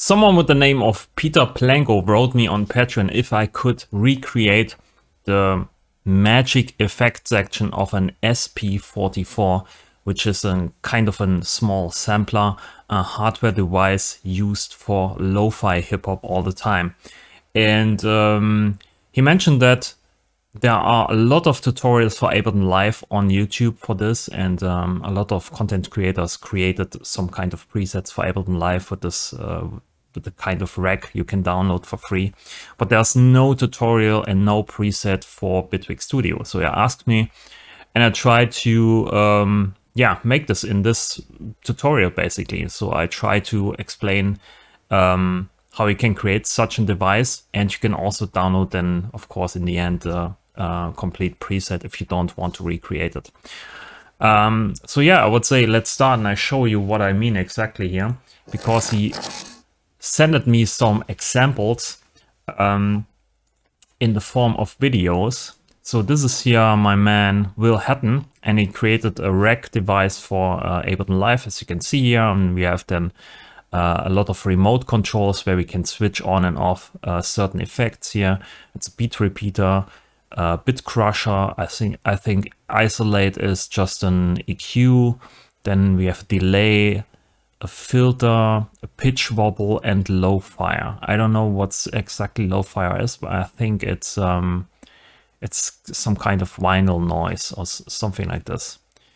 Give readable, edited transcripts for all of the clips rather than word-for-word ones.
Someone with the name of Peter Planko wrote me on Patreon if I could recreate the magic effect section of an SP44, which is a kind of a small sampler, a hardware device used for lo-fi hip-hop all the time. And he mentioned that there are a lot of tutorials for Ableton Live on YouTube for this, and a lot of content creators created some kind of presets for Ableton Live with this with the kind of rack you can download for free. But there's no tutorial and no preset for Bitwig Studio. So he asked me, and I tried to make this in this tutorial basically. So I try to explain how you can create such a device, and you can also download then, of course, in the end, complete preset if you don't want to recreate it. So yeah, I would say let's start, and I show you what I mean exactly here, because he sent me some examples in the form of videos. So this is here my man Will Hatton, and he created a rack device for Ableton Live, as you can see here, and we have then a lot of remote controls where we can switch on and off certain effects here. It's a beat repeater, bit crusher. I think isolate is just an EQ. Then we have delay, a filter, a pitch wobble, and low fire. I don't know what's exactly low fire is, but I think it's some kind of vinyl noise or something like this.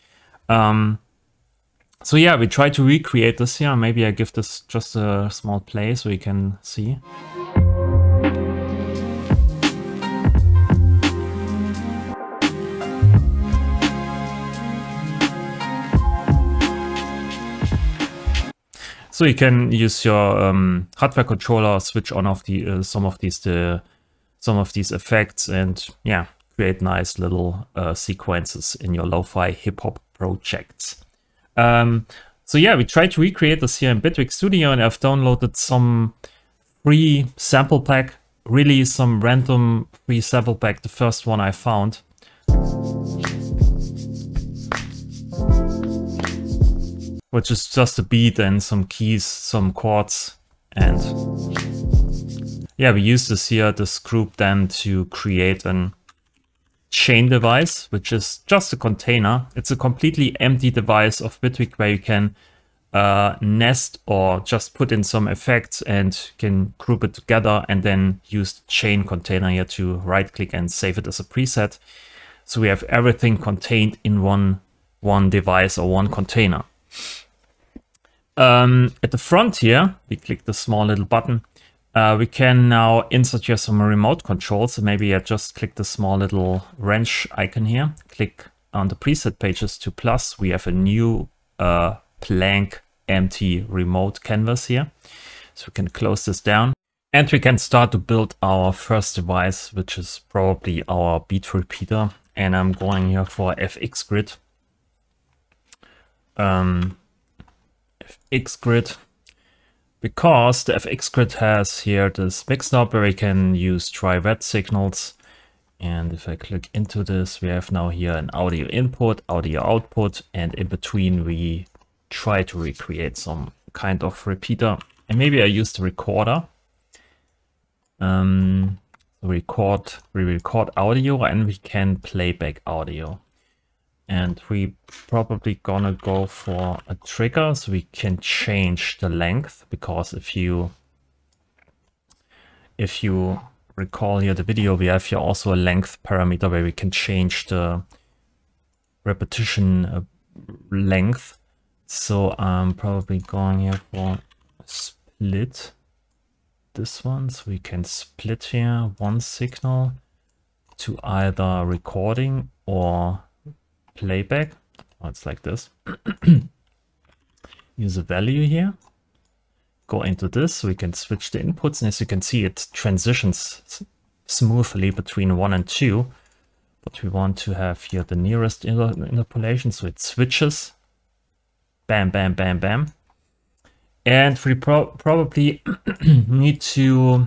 So yeah, we try to recreate this here. Maybe I give this just a small play so you can see. So you can use your hardware controller, switch on off the some of these effects, and yeah, create nice little sequences in your lo-fi hip-hop projects. So yeah, we tried to recreate this here in Bitwig Studio, and I've downloaded some free sample pack, really some random free sample pack, the first one I found. Which is just a beat and some keys, some chords, and yeah, we use this here, this group, then to create an chain device, which is just a container. It's a completely empty device of Bitwig where you can nest or just put in some effects and can group it together, and then use the chain container here to right click and save it as a preset. So we have everything contained in one device or one container. At the front here, we click the small little button. We can now insert here some remote controls. So maybe I just click the small little wrench icon here. Click on the preset pages to plus. We have a new blank empty remote canvas here. So we can close this down. And we can start to build our first device, which is probably our beat repeater. And I'm going here for FX Grid. FX Grid, because the FX Grid has here this mix knob where we can use dry-wet signals. And if I click into this, we have now here an audio input, audio output, and in between we try to recreate some kind of repeater. And maybe I use the recorder. We record audio, and we can play back audio. And we probably gonna go for a trigger so we can change the length, because if you recall here the video, we have here also a length parameter where we can change the repetition length. So I'm probably going here for split this one, so we can split here one signal to either recording or playback. Oh, it's like this. Use a value here, go into this, so we can switch the inputs, and as you can see, it transitions smoothly between 1 and 2, but we want to have here the nearest interpolation, so it switches, bam, bam, bam, bam. And we probably need to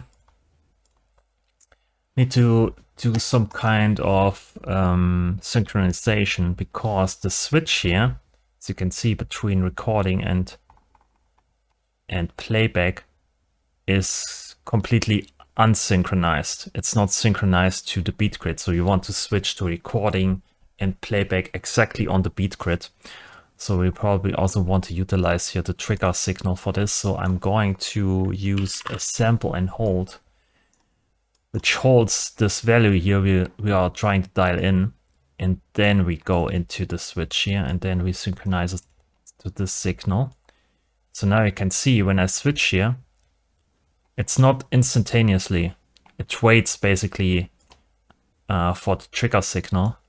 do some kind of synchronization, because the switch here, as you can see, between recording and playback is completely unsynchronized. It's not synchronized to the beat grid. So you want to switch to recording and playback exactly on the beat grid. So we probably also want to utilize here the trigger signal for this. So I'm going to use a sample and hold, which holds this value here we are trying to dial in. And then we go into the switch here and then we synchronize it to this signal. So now you can see when I switch here, it's not instantaneously. It waits basically for the trigger signal.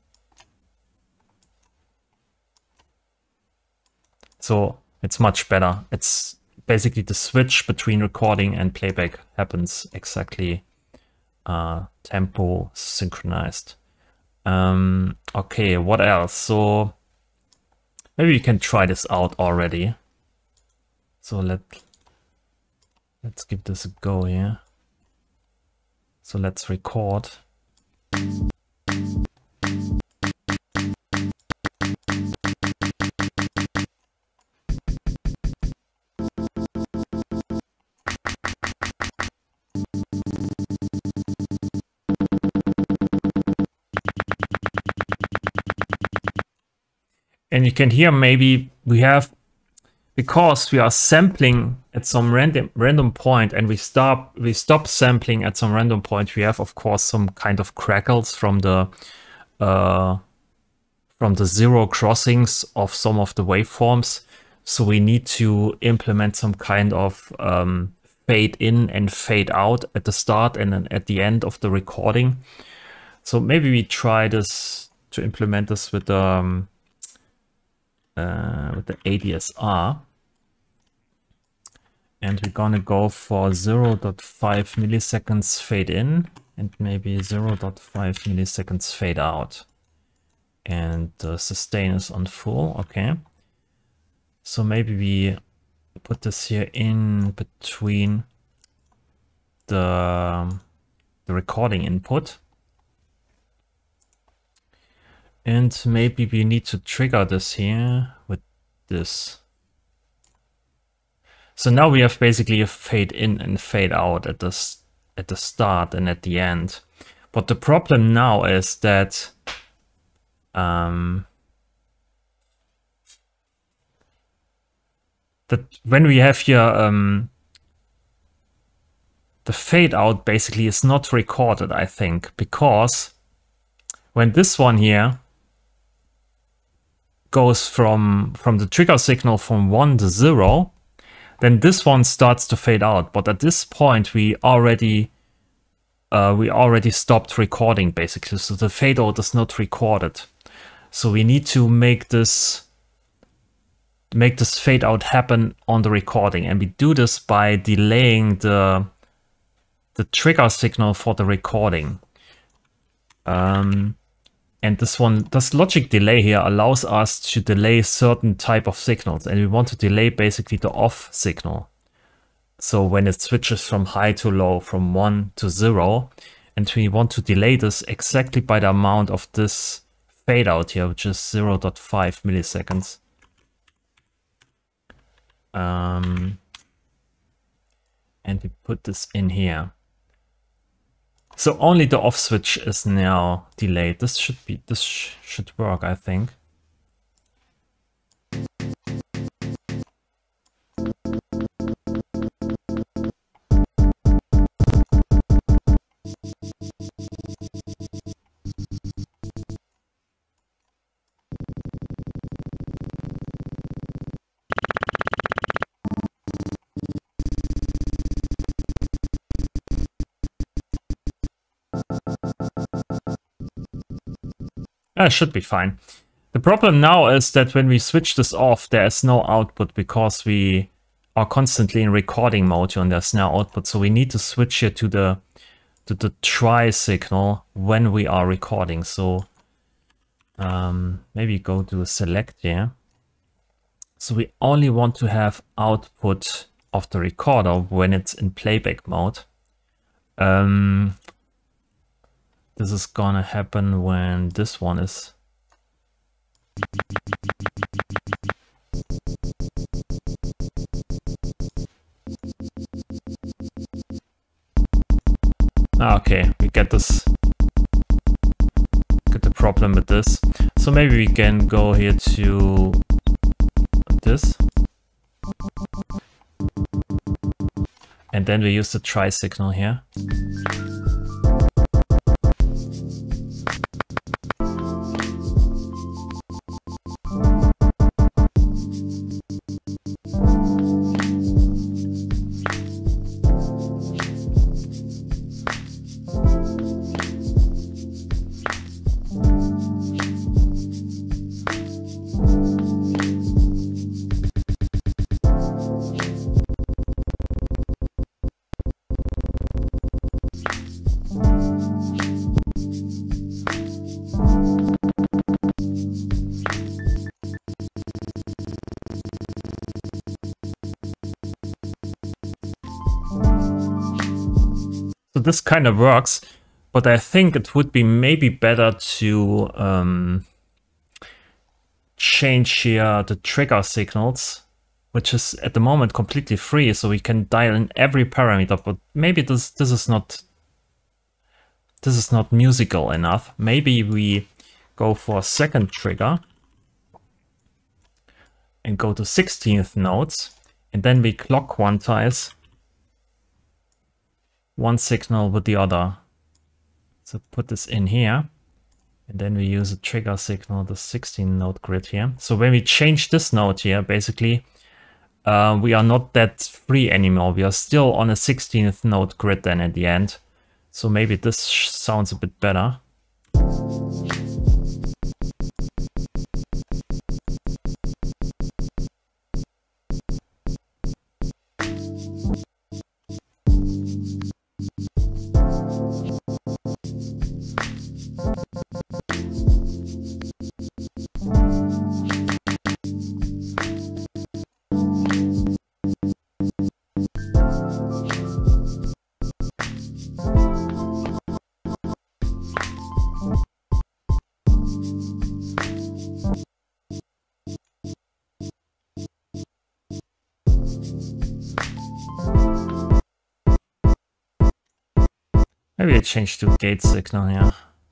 So it's much better. It's basically the switch between recording and playback happens exactly tempo synchronized. Okay, what else? So maybe you can try this out already. So let's give this a go here. So let's record. And you can hear maybe we have, because we are sampling at some random point and we stop sampling at some random point, we have of course some kind of crackles from the zero crossings of some of the waveforms. So we need to implement some kind of fade in and fade out at the start and then at the end of the recording. So maybe we try this to implement this with the ADSR. And we're gonna go for 0.5 milliseconds fade in and maybe 0.5 milliseconds fade out. And the sustain is on full, okay. So maybe we put this here in between the recording input. And maybe we need to trigger this here with this. So now we have basically a fade in and fade out at the start and at the end. But the problem now is that when we have here the fade out basically is not recorded, I think, because when this one here goes from the trigger signal from 1 to 0, then this one starts to fade out. But at this point, we already stopped recording basically, so the fade out is not recorded. So we need to make this fade out happen on the recording, and we do this by delaying the trigger signal for the recording. And this logic delay here allows us to delay certain type of signals, and we want to delay basically the off signal. So when it switches from high to low, from 1 to 0, and we want to delay this exactly by the amount of this fade out here, which is 0.5 milliseconds. And we put this in here. So only the off switch is now delayed. This should work, I think. Should be fine. The problem now is that when we switch this off, there is no output because we are constantly in recording mode and there's no output. So we need to switch here to the try signal when we are recording. So maybe go to select here. So we only want to have output of the recorder when it's in playback mode. This is gonna happen when this one is. Okay, we get this. Get the problem with this. So maybe we can go here to this. And then we use the try signal here. So this kind of works, but I think it would be maybe better to change here the trigger signals, which is at the moment completely free, so we can dial in every parameter. But maybe this is not musical enough. Maybe we go for a second trigger and go to 16th notes, and then we clock quantize one signal with the other. So put this in here, and then we use a trigger signal, the 16 note grid here. So when we change this note here, basically, we are not that free anymore. We are still on a 16th note grid then at the end. So maybe this sounds a bit better. Maybe I change to gate signal here.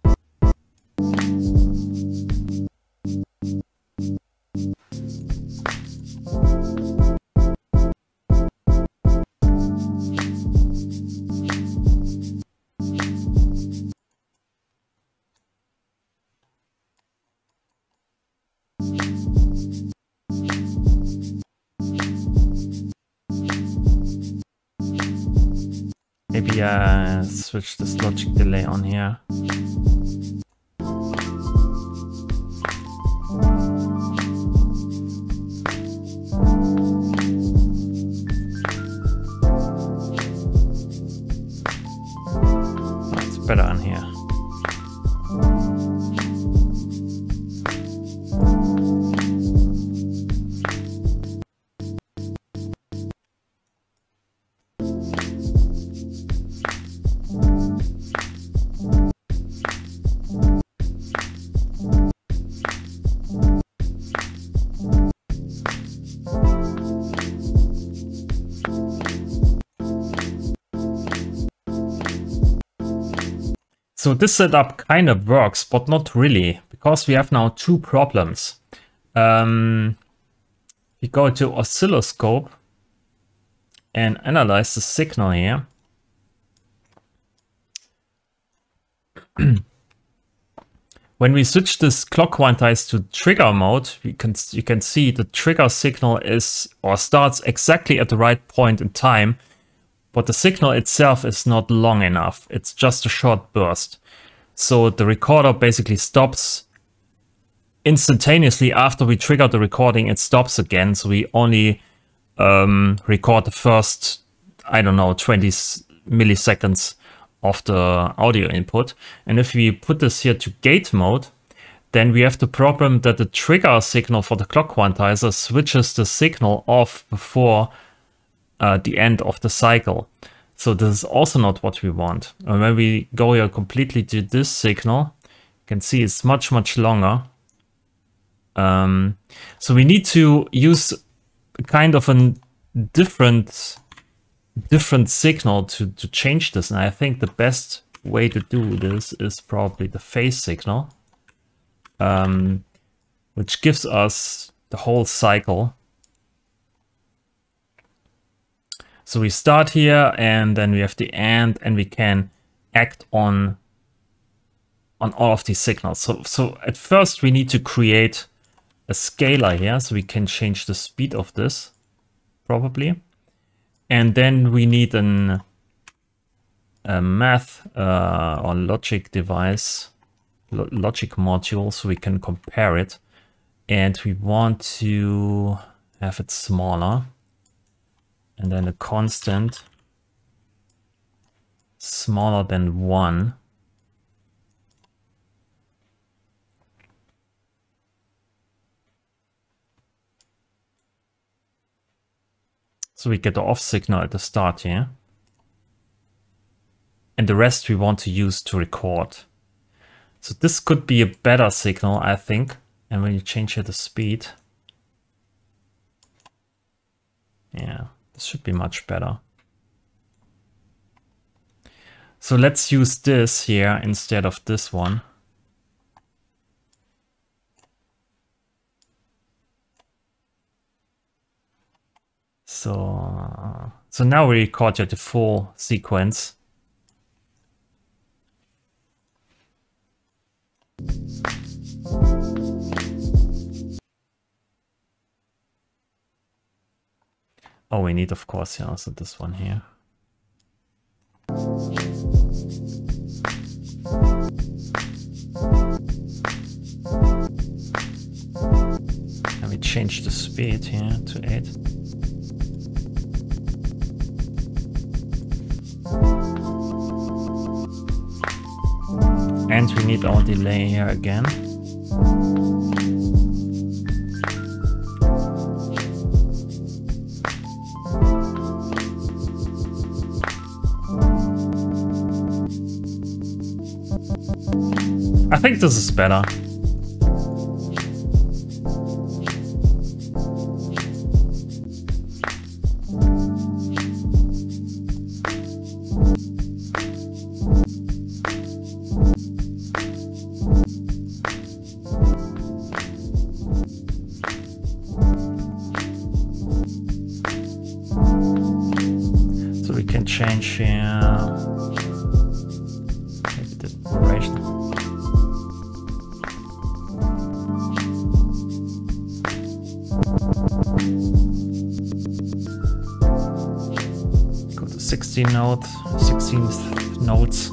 Maybe switch this logic delay on here. It's better on here. So this setup kind of works, but not really, because we have now two problems. We go to oscilloscope and analyze the signal here. When we switch this clock quantize to trigger mode, you can see the trigger signal is or starts exactly at the right point in time. But the signal itself is not long enough. It's just a short burst. So the recorder basically stops instantaneously after we trigger the recording. It stops again. So we only record the first, I don't know, 20 milliseconds of the audio input. And if we put this here to gate mode, then we have the problem that the trigger signal for the clock quantizer switches the signal off before the end of the cycle. So this is also not what we want. And when we go here completely to this signal, you can see it's much longer. So we need to use kind of a different different signal to change this. And I think the best way to do this is probably the phase signal, which gives us the whole cycle. So we start here and then we have the end, and we can act on all of these signals. So at first we need to create a scalar here so we can change the speed of this probably. And then we need a math or logic device, logic module, so we can compare it. And we want to have it smaller. And then a constant smaller than 1. So we get the off signal at the start here. And the rest we want to use to record. So this could be a better signal, I think. And when you change here the speed, yeah, this should be much better. So let's use this here instead of this one. So now we record the full sequence. Oh, we need, of course, yeah, also this one here. And we change the speed here to 8. And we need our delay here again. I think this is better. So we can change here maybe the duration. Go to 16th notes.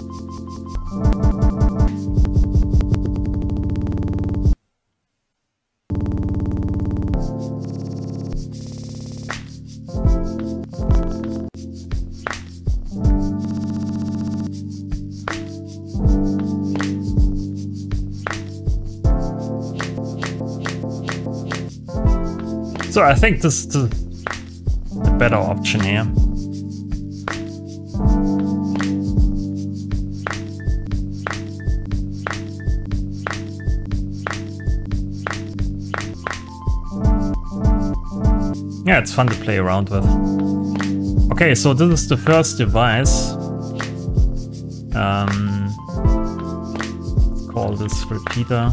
So I think this is the better option here. Yeah, it's fun to play around with. Okay, so this is the first device. Let's call this repeater.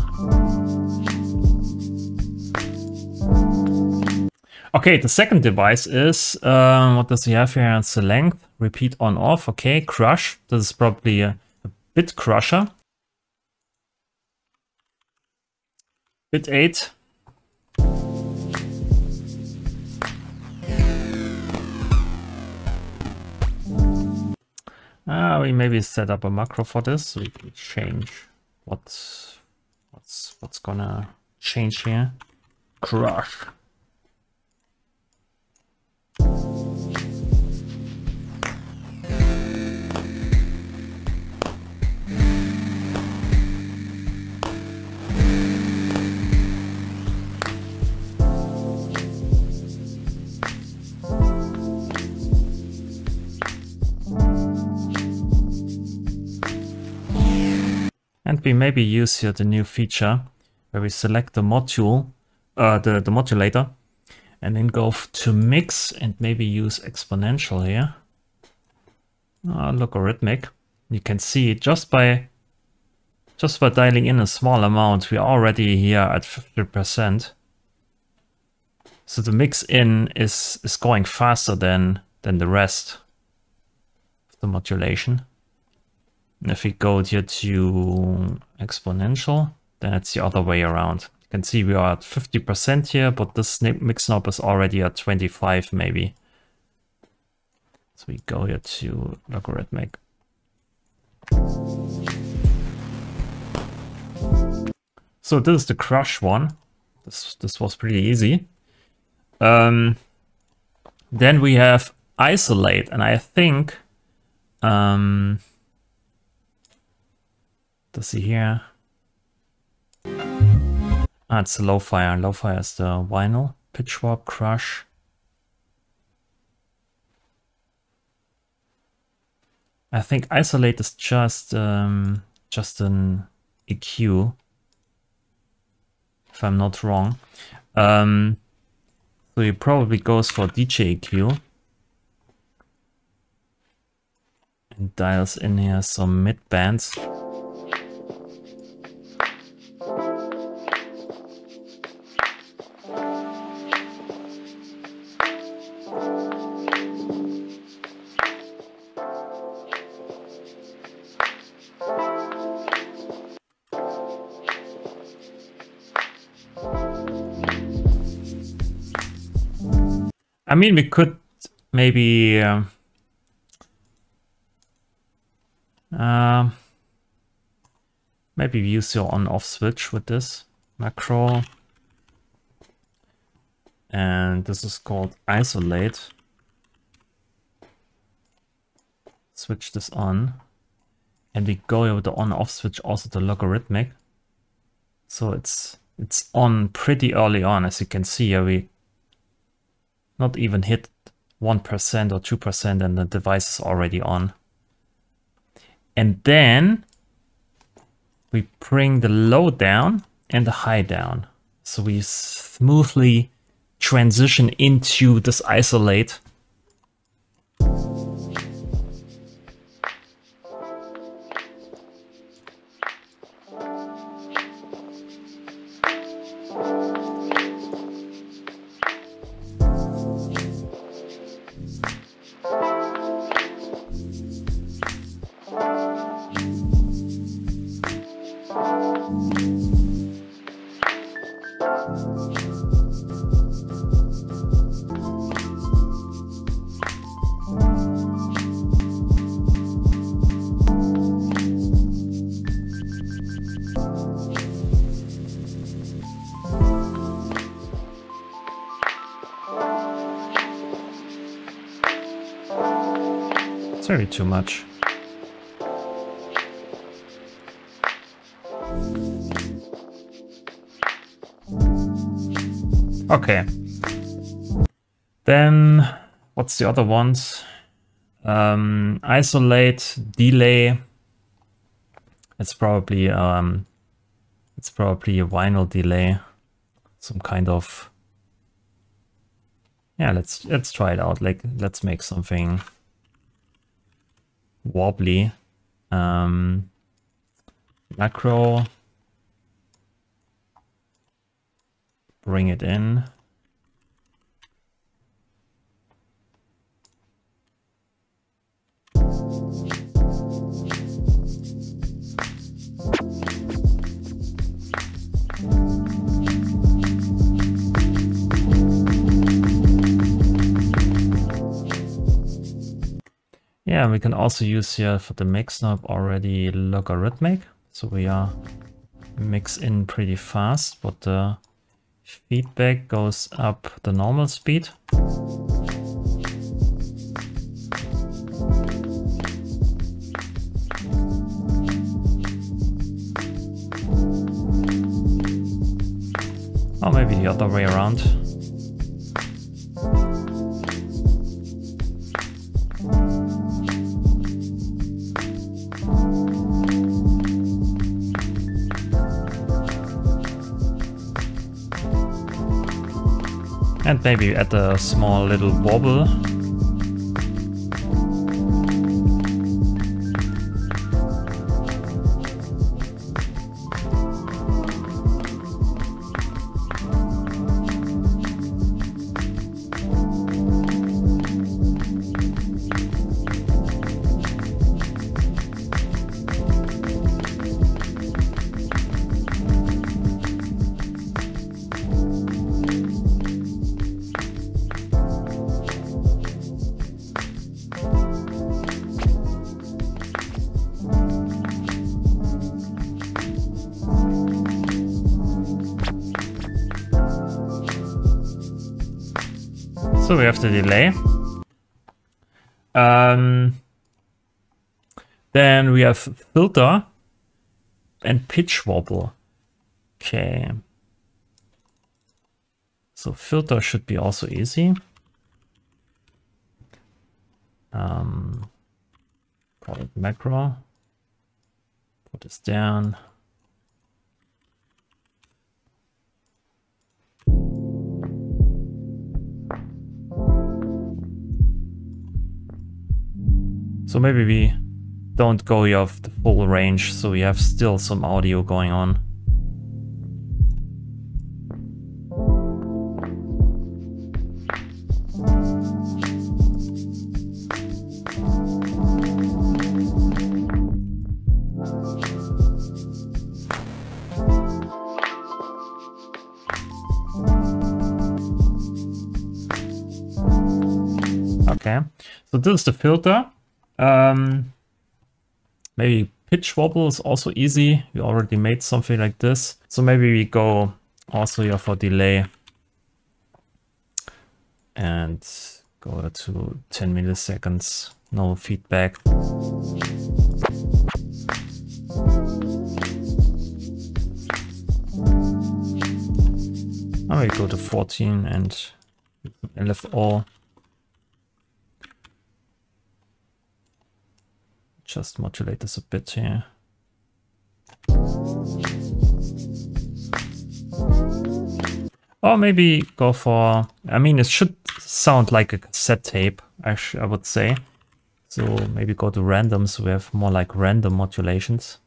Okay, the second device is, what does he have here? It's the length, repeat on off, okay, crush. This is probably a bit crusher. Bit 8. We maybe set up a macro for this, so we can change what's gonna change here. Crush. And we maybe use here the new feature where we select the module, the modulator, and then go to mix and maybe use exponential here. Logarithmic. You can see just by dialing in a small amount, we're already here at 50%. So the mix in is going faster than the rest of the modulation. And if we go here to exponential, then it's the other way around. You can see we are at 50% here, but this mix knob is already at 25 maybe. So we go here to logarithmic. So this is the crush one. This was pretty easy. Then we have isolate, and I think let's see here. It's the low-fi. Low-fi is the vinyl, pitch warp, crush. I think isolate is just an EQ, if I'm not wrong. So he probably goes for DJ EQ and dials in here some mid bands. I mean, we could maybe maybe use your on-off switch with this macro, and this is called isolate. Switch this on, and we go with the on-off switch also to logarithmic. So it's on pretty early on, as you can see here. We not even hit 1% or 2% and the device is already on. And then we bring the low down and the high down. So we smoothly transition into this isolate. It's very too much. Okay. Then what's the other ones? Isolate, delay. It's probably a vinyl delay. Some kind of, yeah, let's try it out. Like, let's make something wobbly. Macro, bring it in. Yeah, we can also use here for the mix knob already logarithmic. So we are mix in pretty fast, but the feedback goes up the normal speed. Or maybe the other way around. And maybe add a small little wobble. So we have the delay. Then we have filter and pitch wobble. Okay. So filter should be also easy. Call it macro. Put this down. So maybe we don't go off the full range, so we have still some audio going on. Okay, so this is the filter. Maybe pitch wobble is also easy. We already made something like this. So maybe we go also here for delay and go to 10 milliseconds, no feedback. I will go to 14 and LFO. Just modulate this a bit here. Or maybe go for, I mean, it should sound like a cassette tape, I would say. So maybe go to random, so we have more like random modulations.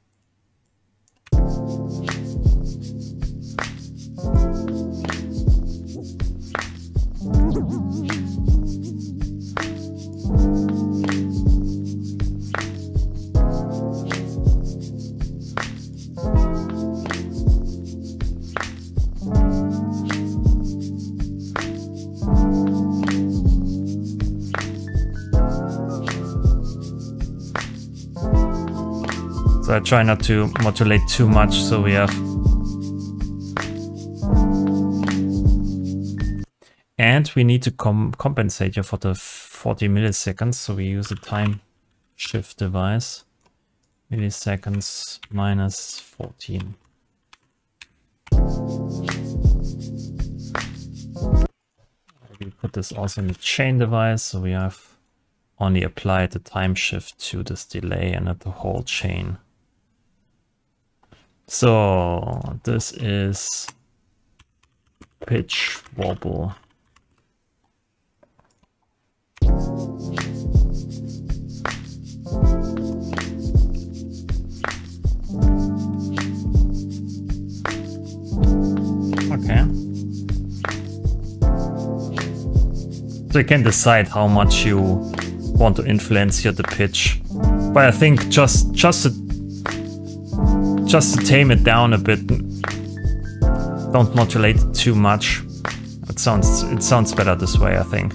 So I try not to modulate too much, so we have. And we need to compensate here for the 40 milliseconds, so we use a time shift device. Milliseconds minus 14. We put this also in the chain device, so we have only applied the time shift to this delay and not the whole chain. So this is pitch wobble. Okay. So you can decide how much you want to influence here the pitch. But I think just to tame it down a bit, don't modulate it too much. It sounds better this way, I think.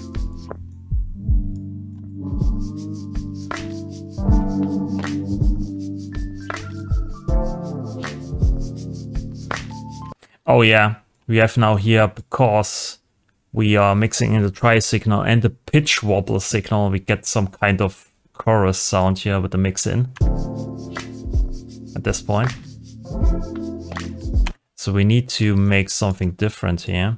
Oh yeah, we have now here, because we are mixing in the tri signal and the pitch wobble signal, we get some kind of chorus sound here with the mix in at this point. So we need to make something different here.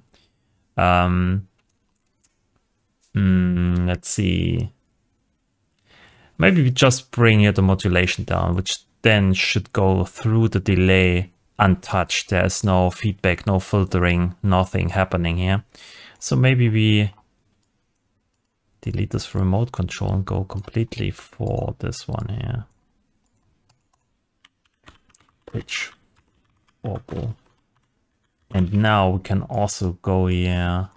Let's see. Maybe we just bring here the modulation down, which then should go through the delay untouched. There's no feedback, no filtering, nothing happening here. So maybe we delete this remote control and go completely for this one here. Pitch wobble. And now we can also go here.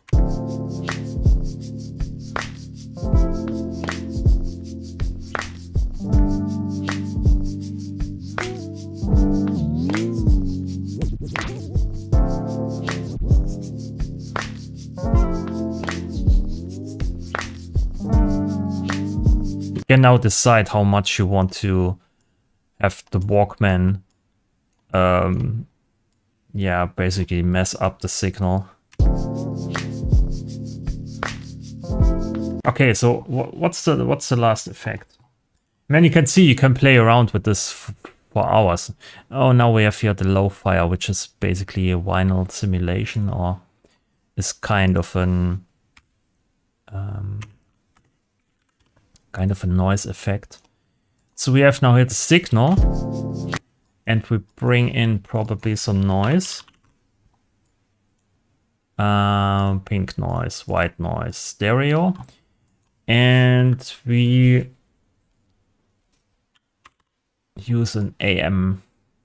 You can now decide how much you want to have the Walkman yeah, basically mess up the signal. Okay, so what's the last effect? Man, you can see you can play around with this for hours. Oh, now we have here the Lo-Fi, which is basically a vinyl simulation, or is kind of an kind of a noise effect. So we have now here the signal. And we bring in probably some noise. Pink noise, white noise, stereo. And we use an AM.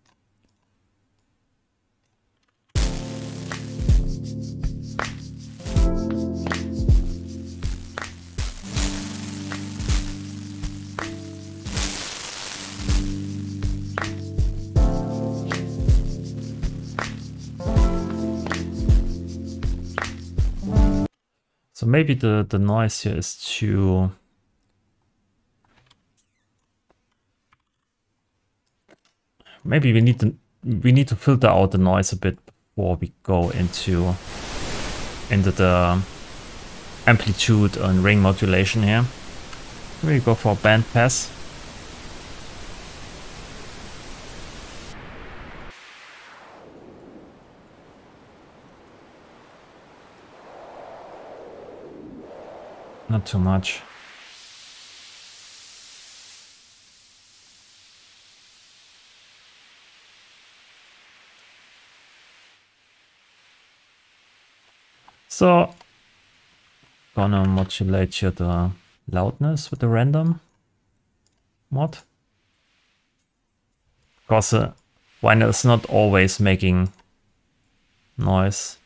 So maybe the noise here is too... Maybe we need to filter out the noise a bit before we go into the amplitude and ring modulation here. We go for band pass. Not too much. So, gonna modulate here the loudness with the random mod. Because vinyl is not always making noise.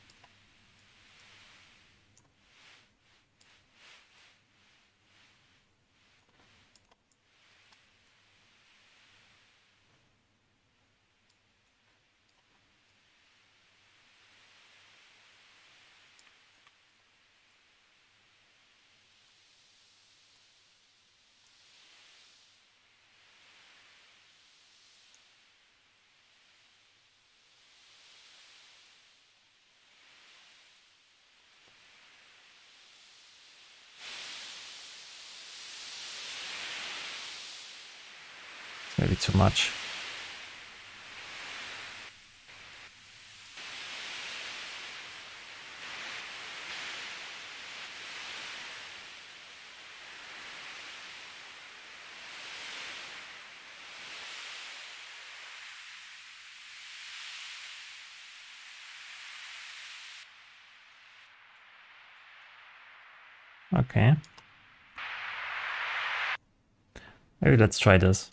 Maybe too much. Okay. Maybe let's try this.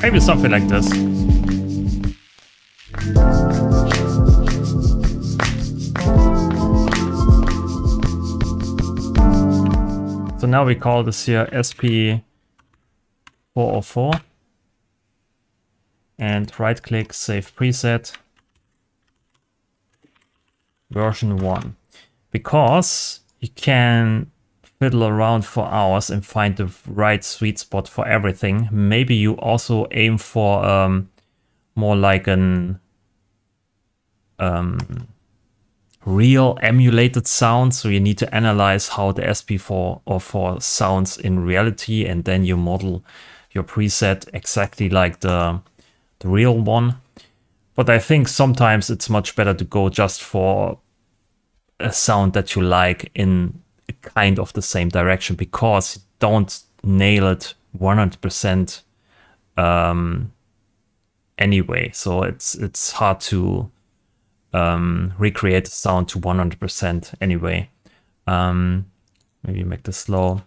Maybe something like this. So now we call this here SP404 and right click, save preset, version 1. Because you can fiddle around for hours and find the right sweet spot for everything. Maybe you also aim for more like an real emulated sound, so you need to analyze how the SP404 sounds in reality, and then you model your preset exactly like the real one. But I think sometimes it's much better to go just for a sound that you like in kind of the same direction, because you don't nail it 100% anyway. So it's hard to recreate the sound to 100% anyway. Maybe make this slow.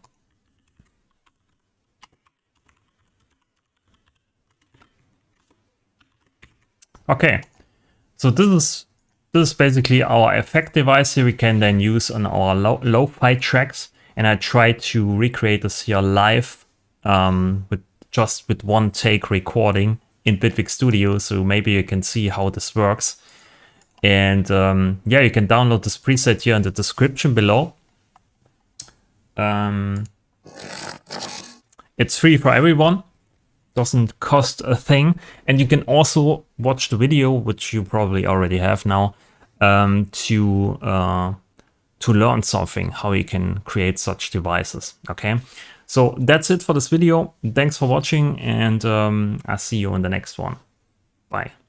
Okay, so this is basically our effect device here we can then use on our lo-fi tracks, and I try to recreate this here live with one take recording in Bitwig Studio, so maybe you can see how this works. And yeah, you can download this preset here in the description below. It's free for everyone, doesn't cost a thing, and you can also watch the video, which you probably already have now, to learn something, how you can create such devices. Okay, so that's it for this video. Thanks for watching, and I'll see you in the next one. Bye.